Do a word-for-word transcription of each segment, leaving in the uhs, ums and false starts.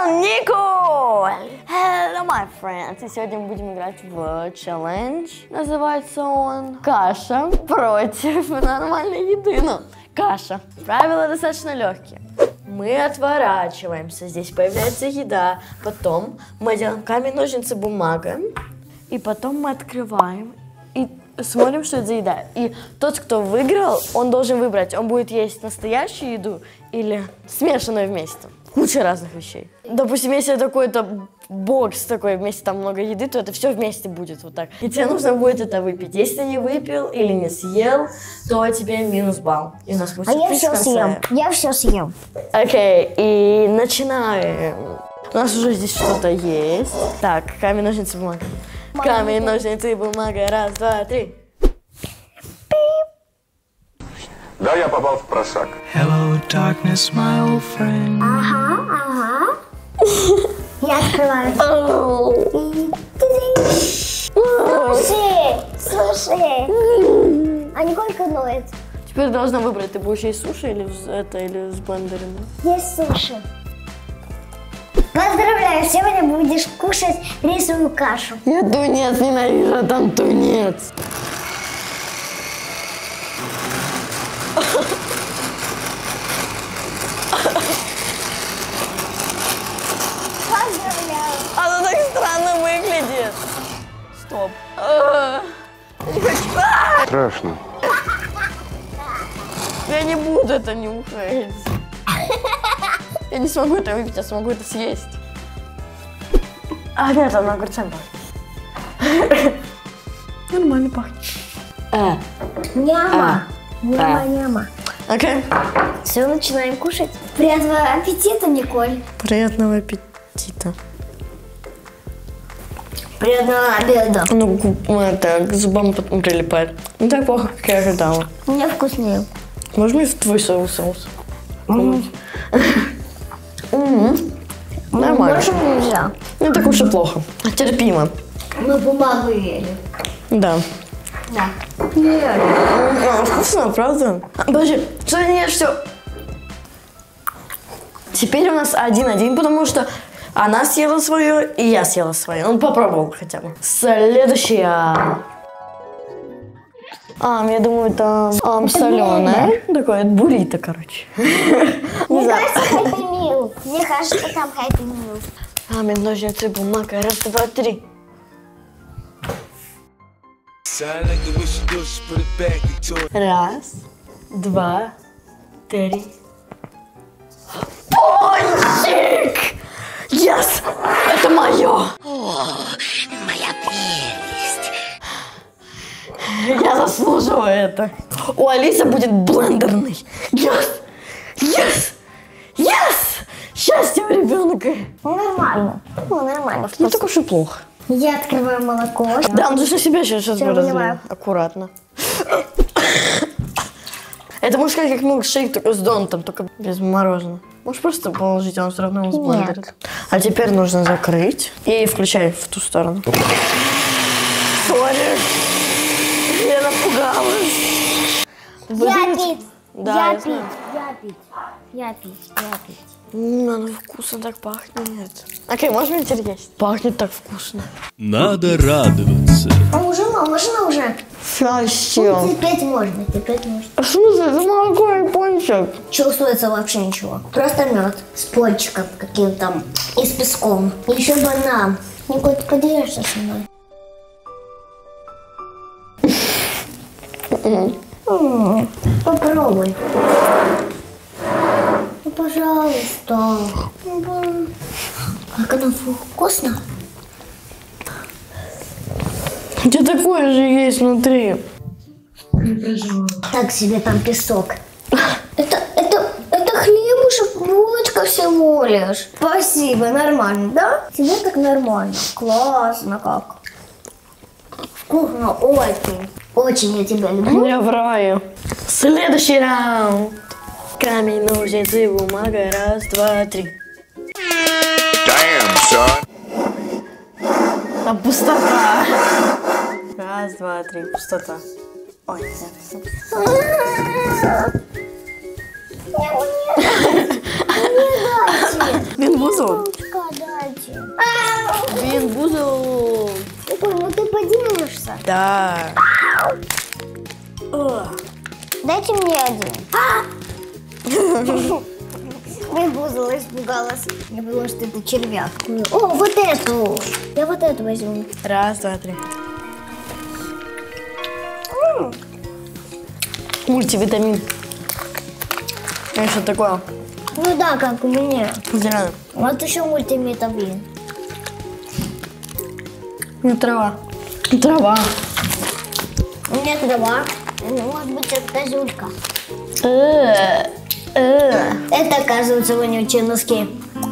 он Николь! Hello, my friends! И сегодня мы будем играть в челлендж. Называется он «Каша против нормальной еды». Ну, каша. Правила достаточно легкие. Мы отворачиваемся, здесь появляется еда. Потом мы делаем камень, ножницы, бумага. И потом мы открываем и смотрим, что это за еда. И тот, кто выиграл, он должен выбрать, он будет есть настоящую еду или смешанную вместе. Куча разных вещей. Допустим, если это какой-то бокс такой, вместе там много еды, то это все вместе будет вот так. И тебе нужно будет это выпить. Если ты не выпил или не съел, то тебе минус балл. И у нас будет а я все съем. Я все съем. Окей, и начинаем. У нас уже здесь что-то есть. Так, камень, ножницы, бумага. Камень, ножницы, бумага. Раз, два, три. Да, я попал в прошак. Hello, darkness, my old friend. Ага, ага. Я открываю. Слушай, слушай. А Николь ноет. Теперь должна выбрать, ты будешь есть суши или это, или с блендером? Есть суши. Поздравляю, сегодня будешь кушать рисовую кашу. Я тунец ненавижу, а там тунец. Поздравляю. Оно так странно выглядит. Стоп. Не хочу. Страшно. Я не буду это нюхать. Я не смогу это выпить, я смогу это съесть. А, нет, она огурцем пахнет. Нормально пахнет. А. Няма. Няма, няма. Окей. Все, начинаем кушать. Приятного аппетита, Николь. Приятного аппетита. Приятного обеда. Ну, это к зубам потом прилипает. Не так плохо, как я ожидала. У меня вкуснее. Можно мне твой соус? соус? Нормально. Больше нельзя. Не так уж и плохо. Терпимо. Мы бумагу ели. Да. Да. А, вкусно, правда? Подожди, что нет, все. Теперь у нас один-один, потому что она съела свое, и я съела свое. Он попробовал хотя бы. Следующая. А, я думаю, это а, соленое. Такое буррито, короче. Мне кажется, Хэппи Мил. Мне кажется, там Хэппи Мил. Камень, ножницы, бумага. Раз, два, три. Раз, два, три. Пончик! Yes! Это мое! О, моя прелесть! Я заслуживаю это. У Алисы будет блендерный. Yes! Yes! Yes! Счастье у ребенка. Ну, нормально. Ну, нормально. Не так уж и плохо. Я открываю молоко. Да, он же на себя сейчас, сейчас Всё, разлил. выливаю. Аккуратно. Это может сказать, как милкшейк, только с донтом, только без мороженого. Можешь просто положить, он все равно сблендерит. А теперь нужно закрыть и включай в ту сторону. Сори. Я напугалась. Я пить. Да, я я пить. знаю. Я пить. Я пить. Я пить. М, оно вкусно так пахнет. Окей, можно мне теперь есть? Пахнет так вкусно. Надо радоваться. А уже можно уже? Счастье. Ну, терпеть можно, терпеть можно. А в смысле, это молоко и пончик. Чувствуется вообще ничего. Просто мед с пончиком каким-то и с песком. И еще банан. Николь, ты поделишься со мной? М, Попробуй. Ну, пожалуйста. Ну, как оно вкусно. У тебя такое же есть внутри. Так себе там песок. Это, это, это хлебушек, булочка всего лишь. Спасибо, нормально, да? Тебе так нормально. Классно как. Вкусно, очень. Очень я тебя люблю. Я в раю. Следующий раунд. Камень, ножницы, бумага. Раз, два, три. Damn, son. Там пустота. Раз, два, три. Пустота. Ой, нет. Не дайте. Він бузон. Пускай. арбузу. Ой, ну ты поделишься. Да. Дайте мне один. Арбуза испугалась. Я думала, что это червяк. О, вот эту. Я вот эту возьму. Раз, два, три. Мультивитамин. Это что такое? Ну да, как у меня. Зеленый. Вот еще мультивитамин. Ну, трава. Трава. У меня трава. Может быть, это козюлька. Э, э. Это, оказывается, вонючие носки.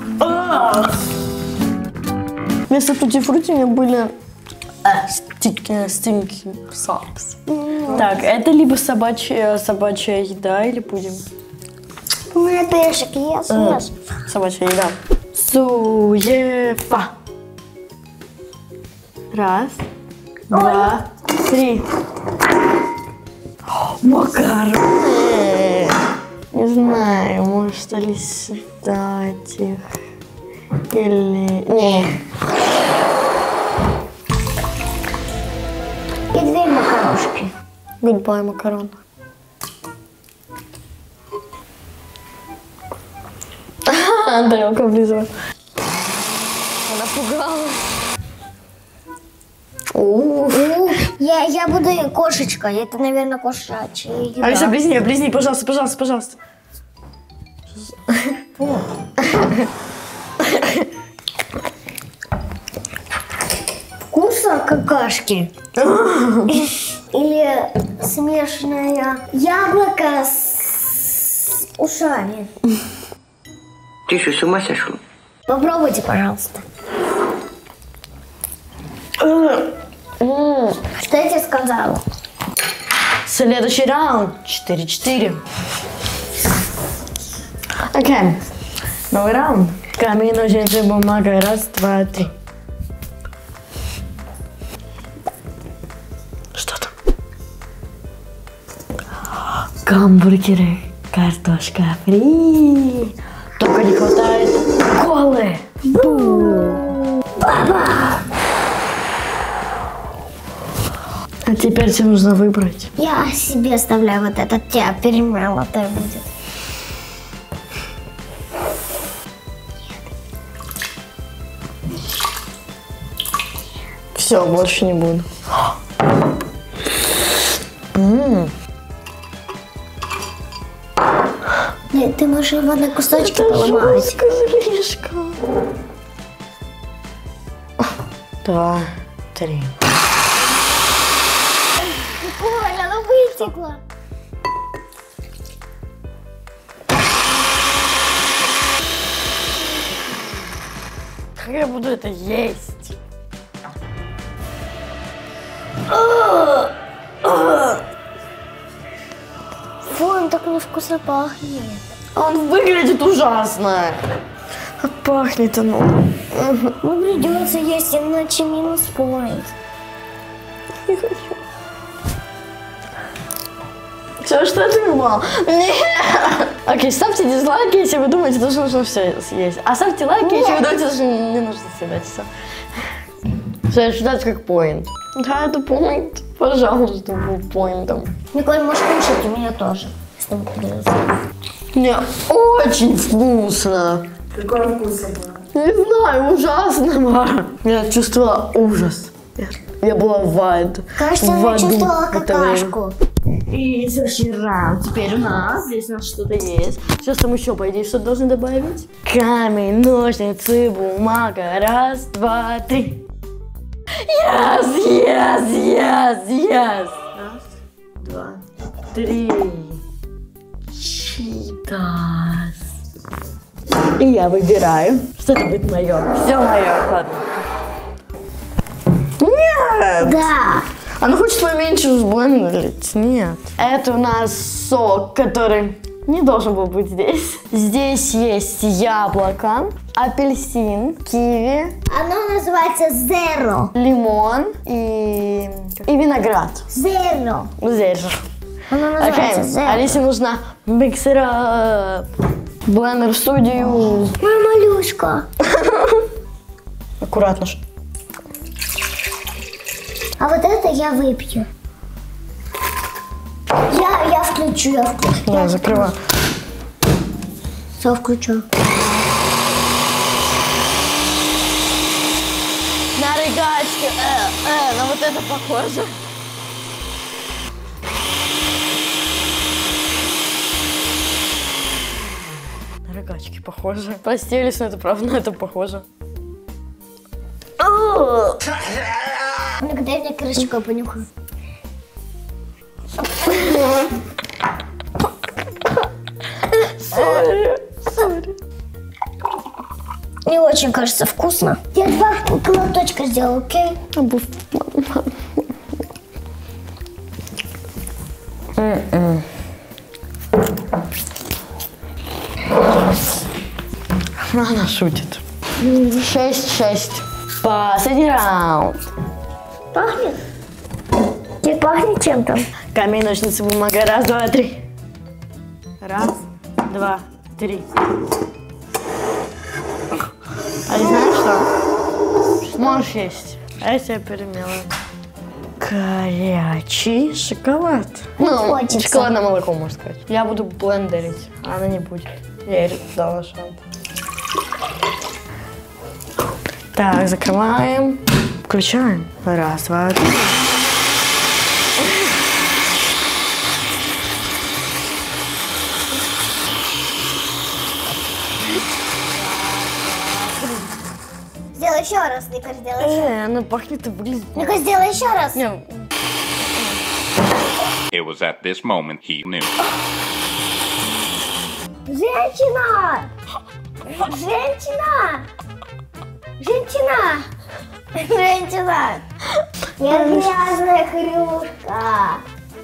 Вместо тути-фрути у меня были стики, стинки сокс. Так, это либо собачья, собачья еда или пудинг. У меня пешек, ешь, Э, ешь. Собачья еда. Суефа. Раз, два, три. О, макароны. Не знаю, может ли считать их или... Не. И две макарошки. Goodbye, макарон. Тарелка облизывает. Она пугалась. У, Я, я буду кошечка. Это, наверное, кошачья еда. Алиса, близни, близни, пожалуйста, пожалуйста, пожалуйста. Вкуса какашки. Или смешанное яблоко с ушами. Ты что, с ума сошел? Попробуйте, пожалуйста. Что я тебе сказала? Следующий раунд. четыре-четыре. Окей. Новый раунд. Камень, ножницы, бумага. Раз, два, три. Что там? Гамбургеры. Картошка фри. Только не хватает колы. Бу. Баба. А теперь тебе нужно выбрать. Я себе оставляю вот этот, тебя перемолотая будет. Все, больше не буду. М-м. Ты, ты можешь его на кусочки Это поломать. жестко, слишком. Два, три. Коля, оно вытекло. Как я буду это есть? Фу, он так невкусно пахнет. Он выглядит ужасно. А пахнет оно. Ну, придется есть, иначе минус поинт. Не хочу. Все, что ты думал? Нет. Окей, ставьте дизлайки, если вы думаете, что нужно все съесть. А ставьте лайки, если вы думаете, что не нужно съедать все. Все, считать как поинт. Да, это поинт. Пожалуйста, был поинтом. Николь, можешь кушать, у меня тоже. Чтобы придется. Мне очень вкусно. Какой вкус был? Не знаю, ужасно, Мара. Я чувствовала ужас. Я, я была в аду. Кажется, в она аду чувствовала в это время. какашку. И следующий раунд. Теперь у нас, здесь у нас что-то есть. Сейчас там еще, по идее, что-то должны добавить. Камень, ножницы, бумага. Раз, два, три. Yes, yes, yes, yes. Раз, два, три. Читас. И я выбираю, что это будет мое. Все мое, ладно. Нет! Да. Она хочет поменьше взблендить. Нет. Это у нас сок, который не должен был быть здесь. Здесь есть яблоко, апельсин, киви, Оно называется Zero. лимон и, и виноград. Zero. Здесь же. Оно Окей, называется Zero. Алисе нужно миксера блендер в студию. Моя малюшка. Аккуратно. ж. А вот это я выпью. Я, я включу, я включу. Я закрываю. Все включу. На рыгачке. Э, э, на вот это похоже. На рыгачки похоже. Простились, но это правда, на это похоже. Ну-ка, дай мне крышечку понюхаю. Сори, сори. Не очень, кажется, вкусно. Я два глоточка сделала, окей? Она шутит. Шесть-шесть. Последний раунд. Пахнет? Не пахнет чем-то? Камень, ножницы, бумага. Раз, два, три. Раз, два, три. А знаешь что? Можешь есть. А я тебя перемела. Горячий шоколад. Ну, хочется. шоколадное молоко, можно сказать. Я буду блендерить, а она не будет. Я ей дала шанс. Так, закрываем. Включаем. Раз, два, три. Сделай еще раз, Ника, сделай еще. Э, она пахнет и выглядит. Ника, сделай еще раз. Не, It was at this moment he knew. Женщина! Женщина! Женщина! Женщина! Я грязная хрюшка.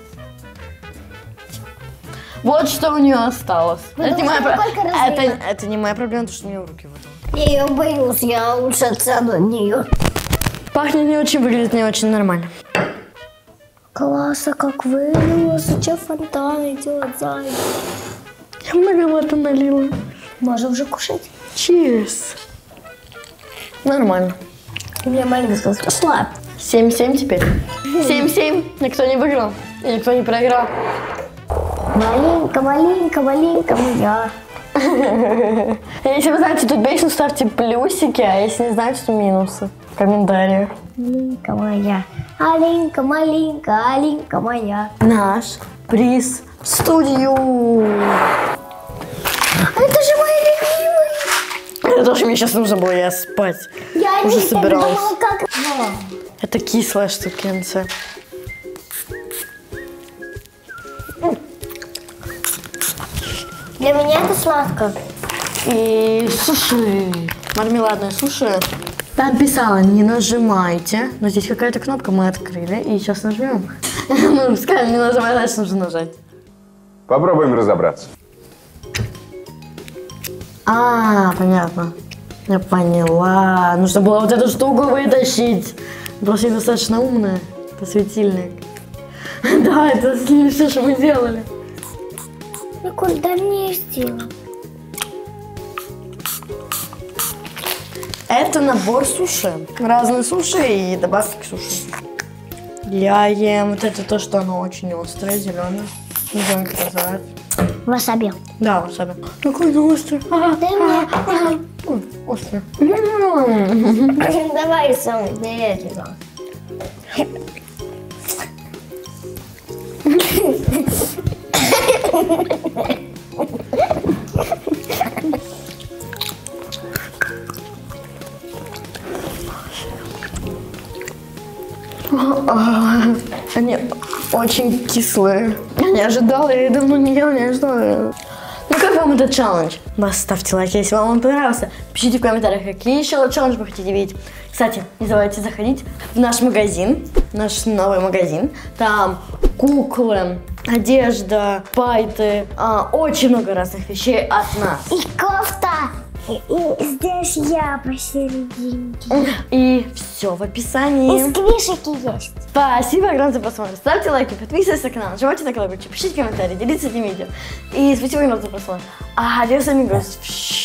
вот что у нее осталось. Потому Это не, что моя про- только разбила. это, это не моя проблема, потому что у нее в руки выпало. Я ее боюсь, я лучше отсяду от нее. Пахнет не очень, выглядит не очень нормально. Класс, а как вылилось, сейчас фонтан идет сзади. Я многовато налила. Можем уже кушать. Cheers. Нормально. У меня маленькая слаб. семь-семь теперь. семь-семь. Никто не выиграл. И никто не проиграл. Маленько, маленько, маленько моя. Если вы знаете тут песню, ставьте плюсики, а если не знаете, то минусы в комментариях. Маленька моя. Аленька, маленька, Аленька моя. Наш приз в студию. Это же мой любимый. Это тоже мне сейчас нужно было, я спать. Я Уже не так собиралась. думала, как... Это кислая штукенция. Для меня это сладко. И суши. Мармеладные суши. Там писала, не нажимайте. Но здесь какая-то кнопка, мы открыли. И сейчас нажмем. Ну, сказали, не нажимай, значит нужно нажать. Попробуем разобраться. А, понятно. Я поняла. Нужно было вот эту штуку вытащить. Просто я достаточно умная. Это светильник. Да, это все, что мы делали. Я куда не сделала. Это набор суши. Разные суши и добавки к суши. Я ем вот это то, что оно очень острое, зеленое. Не знаю, как это называется. Васаби. Да, васаби. Какой оно острый. А, Дай мне. а, ой, острый. Давай сам, дай этого. Они очень кислые. Я не ожидала, я давно не ела, не ожидала. Ну как вам этот челлендж? Ставьте лайк, если вам он понравился. Пишите в комментариях, какие еще челленджи вы хотите видеть. Кстати, не забывайте заходить в наш магазин, наш новый магазин. Там куклы, одежда, пайты, а, очень много разных вещей от нас. И кофта. И, и здесь я посерединке. И все в И описании. сквишики есть. Спасибо огромное за просмотр. Ставьте лайки, подписывайтесь на канал, нажимайте на колокольчик, пишите комментарии, делитесь этим видео. И спасибо огромное за просмотр. Адиос, амигос.